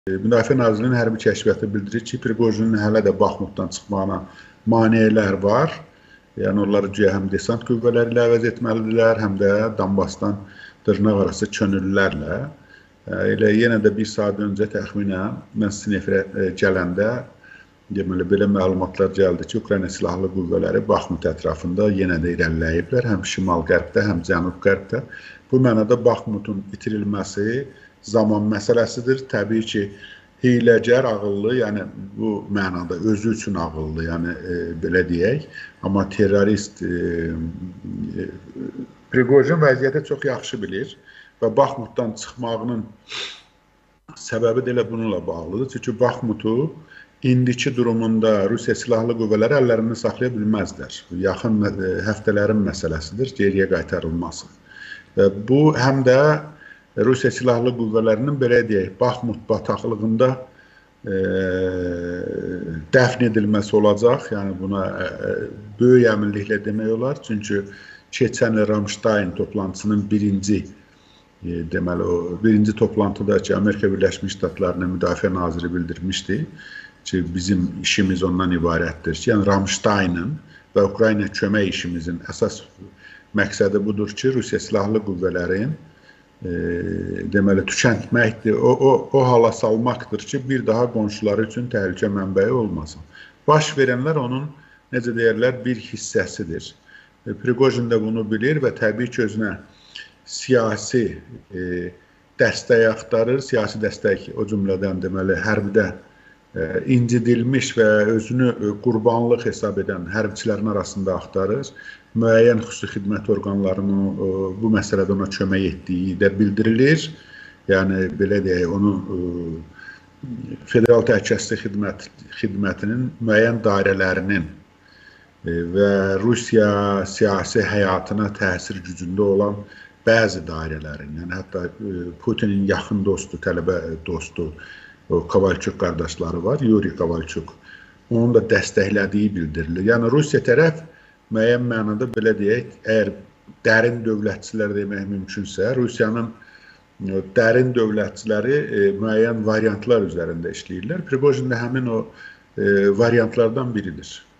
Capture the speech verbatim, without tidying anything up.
Müdafiə Nazirliyinin hərbi kəşfiyyatı bildirir ki, Priqojinin hələ də Baxmutdan çıxmağına maneələr var. Yəni, onları güya həm desant qüvvələri ilə əvəz etməlidirlər, həm də Donbasdan dırnaq arası könüllülərlə. Elə yenə də bir saat öncə təxminən mən Sinefrə gələndə deməli, belə məlumatlar gəldi ki, Ukrayna Silahlı Qüvvələri Baxmut ətrafında yenə də irəliləyiblər, həm şimal-qərbdə, həm cənub-qərbdə. Bu mənada Baxmutun itirilməsi zaman məsələsidir. Təbii ki, hiyləgər, ağıllı, yəni bu mənada özü üçün ağıllı, yəni e, belə deyək. Amma terrorist e, e, Priqojin vəziyyəti çox yaxşı bilir və Baxmutdan çıxmağının səbəbi də elə bununla bağlıdır. Çünki Baxmutu indiki durumunda Rusiya Silahlı Qüvvələri əllərində saxlaya bilməzlər. Yaxın həftələrin məsələsidir, geriyə qaytarılması. Bu, həm də Rusiya Silahlı Qüvvələrinin, belə deyək, Baxmut bataqlığında e, dəfn edilməsi olacaq. Yəni, buna e, böyük əminliklə demək olar. Çünki keçən Ramstein toplantısının birinci, e, deməli, o birinci toplantıda ki, Amerika Birləşmiş Ştatlarının Müdafiə Naziri bildirmişdi ki, bizim işimiz ondan ibarətdir ki, yəni Ramstein'ın və Ukrayna kömək işimizin əsas məqsədi budur ki, Rusiya Silahlı Qüvvələrin e, deməli, tükəntməkdir, o, o, o hala salmaqdır ki, bir daha qonşuları üçün təhlükə mənbəyi olmasın. Baş verənlər onun, necə deyərlər, bir hissəsidir. E, Priqojin də bunu bilir və təbii ki, özünə siyasi e, dəstək axtarır, siyasi dəstək o cümlədən deməli, hərbidə e, incidilmiş və özünü e, qurbanlıq hesab edən hərbçilərin arasında axtarır. Müəyyən xüsusi xidmət orqanlarının e, bu məsələdə ona kömək etdiyi də bildirilir. Yəni, belə deyək, onu e, Federal Təhlükəsizlik xidmət, xidmətinin müəyyən dairələrinin e, və Rusiya siyasi həyatına təsir gücündə olan bəzi dairələrin, yəni hətta e, Putinin yaxın dostu, tələbə dostu, o Kovalçuk qardaşları var, Yuri Kovalçuk, onun da dəstəklədiyi bildirilir. Yəni, Rusiya tərəf müəyyən mənada, belə deyək, əgər dərin dövlətçilər demək mümkünsə, Rusiyanın dərin dövlətçiləri e, müəyyən variantlar üzərində işləyirlər. Priqojin də həmin o e, variantlardan biridir.